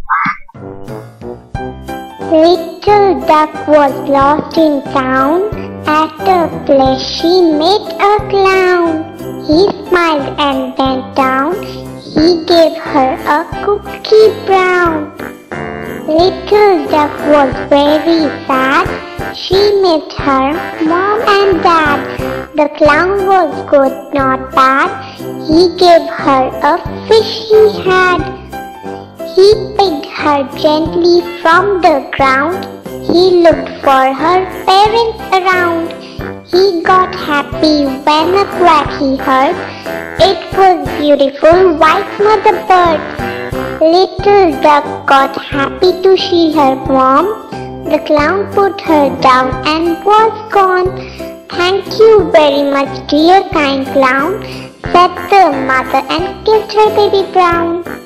Little duck was lost in town. At a place she met a clown. He smiled and bent down. He gave her a cookie brown. Little duck was very sad. She met her mom and dad. The clown was good, not bad. He gave her a fish he had. He picked her gently from the ground. He looked for her parents around. He got happy when a quack he heard. It was beautiful white mother bird. Little duck got happy to see her mom. The clown put her down and was gone. Thank you very much, dear kind clown, said the mother and kissed her baby brown.